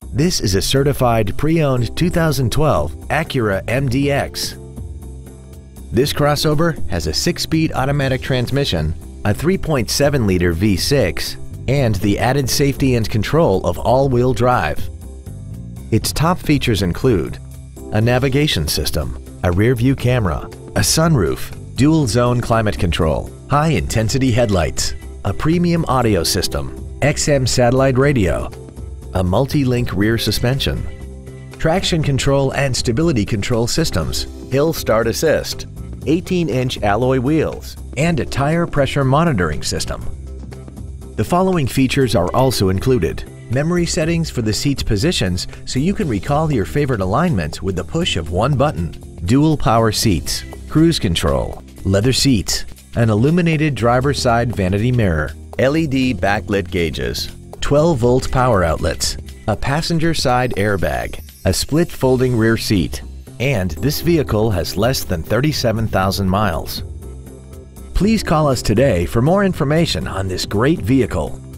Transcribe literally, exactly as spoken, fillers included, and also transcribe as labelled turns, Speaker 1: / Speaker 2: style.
Speaker 1: This is a certified pre-owned two thousand twelve Acura M D X. This crossover has a six-speed automatic transmission, a three point seven liter V six, and the added safety and control of all-wheel drive. Its top features include a navigation system, a rear-view camera, a sunroof, dual-zone climate control, high-intensity headlights, a premium audio system, X M satellite radio, a multi-link rear suspension, traction control and stability control systems, hill start assist, eighteen inch alloy wheels, and a tire pressure monitoring system. The following features are also included: memory settings for the seat's positions so you can recall your favorite alignment with the push of one button, dual power seats, cruise control, leather seats, an illuminated driver's side vanity mirror, L E D backlit gauges, twelve volt power outlets, a passenger side airbag, a split folding rear seat, and this vehicle has less than thirty-seven thousand miles. Please call us today for more information on this great vehicle.